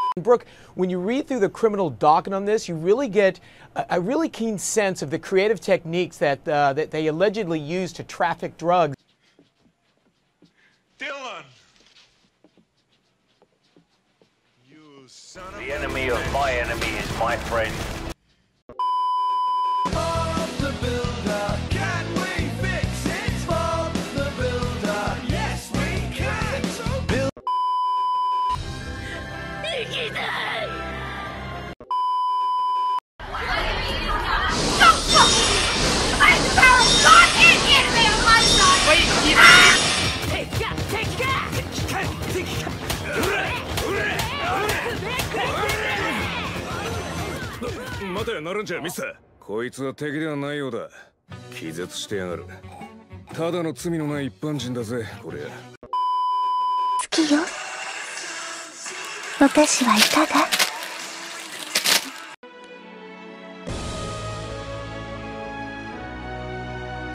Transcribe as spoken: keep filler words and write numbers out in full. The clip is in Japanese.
Brooke, when you read through the criminal docket on this, you really get a, a really keen sense of the creative techniques that uh, that they allegedly use to traffic drugs. Dylan! You son of The enemy of my enemy is my friend. 待て、ナランジャーミスター。こいつは敵ではないようだ。気絶してやがる。ただの罪のない一般人だぜ、こりゃ。 好きよ。私はいかが？